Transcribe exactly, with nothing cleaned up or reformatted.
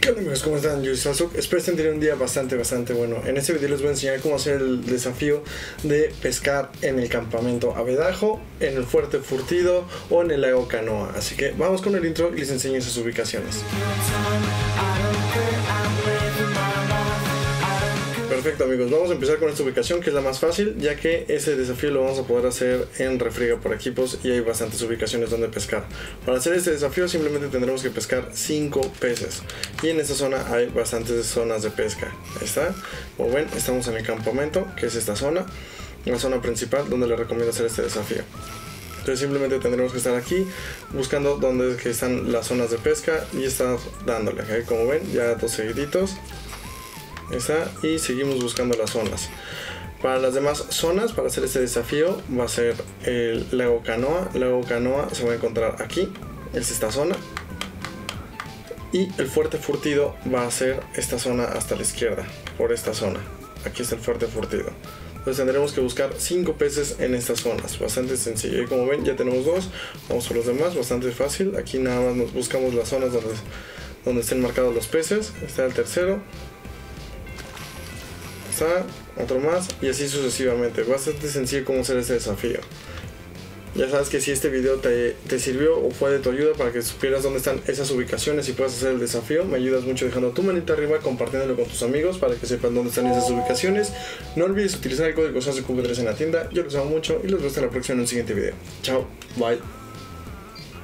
¿Qué onda amigos? ¿Cómo están? Yo soy Sasuke. Espero estén teniendo un día bastante, bastante bueno. En este video les voy a enseñar cómo hacer el desafío de pescar en el campamento Abedajo, en el Fuerte Furtido o en el lago Canoa. Así que vamos con el intro y les enseño esas ubicaciones. Perfecto amigos, vamos a empezar con esta ubicación que es la más fácil, ya que ese desafío lo vamos a poder hacer en Refriega por Equipos y hay bastantes ubicaciones donde pescar. Para hacer este desafío simplemente tendremos que pescar cinco peces y en esta zona hay bastantes zonas de pesca. Ahí está, como ven estamos en el campamento, que es esta zona, la zona principal donde les recomiendo hacer este desafío. Entonces simplemente tendremos que estar aquí buscando dónde que están las zonas de pesca y estar dándole. ¿Okay? Como ven, ya dos seguiditos. Está, y seguimos buscando las zonas. Para las demás zonas, para hacer este desafío, va a ser el lago Canoa. El lago Canoa se va a encontrar aquí, es esta zona. Y el Fuerte Furtido va a ser esta zona hasta la izquierda, por esta zona. Aquí está el Fuerte Furtido. Entonces tendremos que buscar cinco peces en estas zonas, bastante sencillo. Y como ven ya tenemos dos, vamos por los demás, bastante fácil. Aquí nada más nos buscamos las zonas donde, donde estén marcados los peces. Está el tercero. Está otro más y así sucesivamente. Bastante sencillo cómo hacer este desafío. Ya sabes que si este video te, te sirvió o fue de tu ayuda para que supieras dónde están esas ubicaciones y puedas hacer el desafío, me ayudas mucho dejando tu manita arriba, compartiéndolo con tus amigos para que sepan dónde están esas ubicaciones. No olvides utilizar el código Sasuke tres en la tienda. Yo los amo mucho y los veo hasta la próxima en un siguiente video. Chao, bye.